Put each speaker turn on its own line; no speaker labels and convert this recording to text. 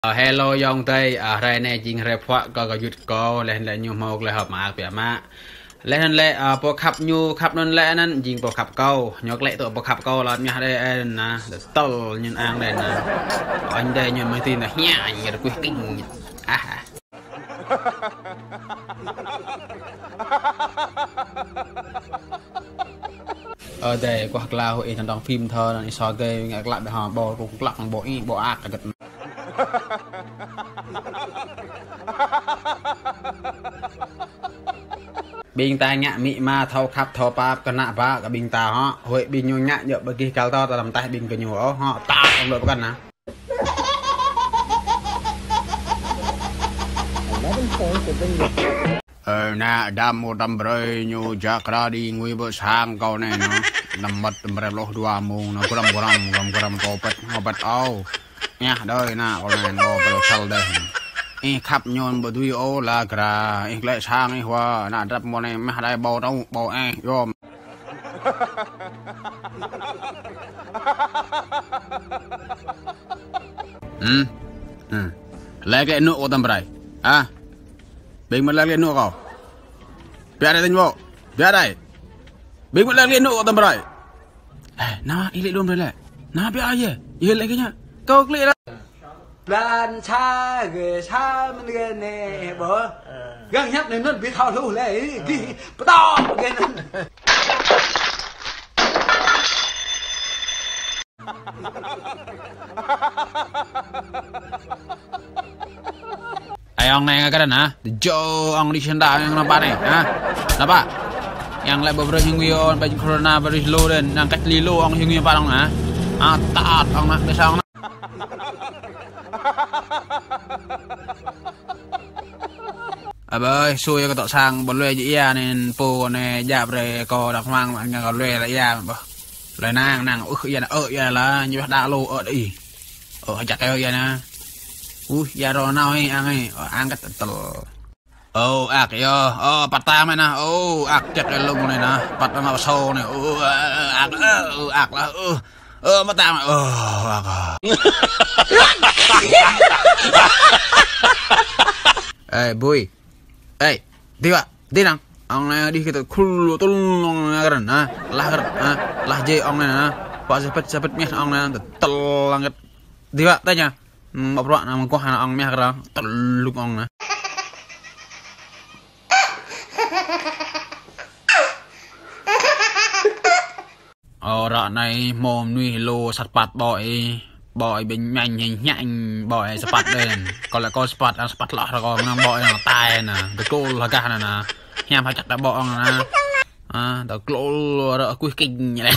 Hello dòng tây đây này chính rep phạ có dụt có lên lại nhiều màu lại hợp mà bẻ má lên lại bộ khắp nhu khắp non lẽ nên chính bộ khắp câu nhóc lẽ tụi bộ khắp câu là nhà đây nè tol nhân ang đây nè anh đây nhân mới tin là nhả như là quyết kinh ở đây có hạt lao hội trong phim thơ này so cái ngạc lại bị họ bò cũng lặng bộ ác cả gật bình ta nhạ mị ma thâu khắp thâu pa cái nạ ba cái bình ta họ hội bình nhung nhạ nhợ bởi kia cao to ta làm tay bình cái nhiều họ ta không lợiกันนะnè đam một đam bơi nhu chắc ra đi nguy bữa sang câu này nó nằm mật nằm lô đua mùng nó cầm câu bật ao nha đây nè con này nó bờ sâu đây khắp nhon bờ đuôi ô là cả lại sang ấy hoa nè đập món này mà đây bò đâu bò ai yom lấy cái nước ô tầm bray bình một lagi nước kau biar ada tengok biar ada bình một lagi nước ô tầm bray nah ini belum boleh nah biar aja iya lagi nya kau klik lah
đàn cha ghê cha mình ghê nè bữa gần nhất này nó bị thao lũ lệ cái to ghê nó
ông này cái nè Jo ông đi trên đảo yang nampak này nampak yang lại beberapa hingga baju corona virus low dan yang cách ly low ông hingga apa ông nè taat ông nè để sao ơi xui cái tọt sang bồn lê gì nên po này giáp rồi co đặc mang mà nghe còn lê lại ya lại nàng ya là như đã lô ở đây chặt cái ya nè ya rồi nào ấy ăn cái tật ác yo patah mày nè ác chặt cái lông này nè pat nó sâu này ác là mà ta mày boy đi bạn đi nào ông này đi cái khul tung cái này lah je ông này nè pak cepet meh ông này tel langit đi bạn tay nha một đoạn nào có hàng ông meh cái tel lúc ông này đoạn này mồm nuôi lô sạt bạt bội bình nhanh bội spat đây còn lại con spat lọt rồi còn năng bội là tai nè cái cô là cả nè em phải chặt đã bọ nè đó cô đó cuối kinh như này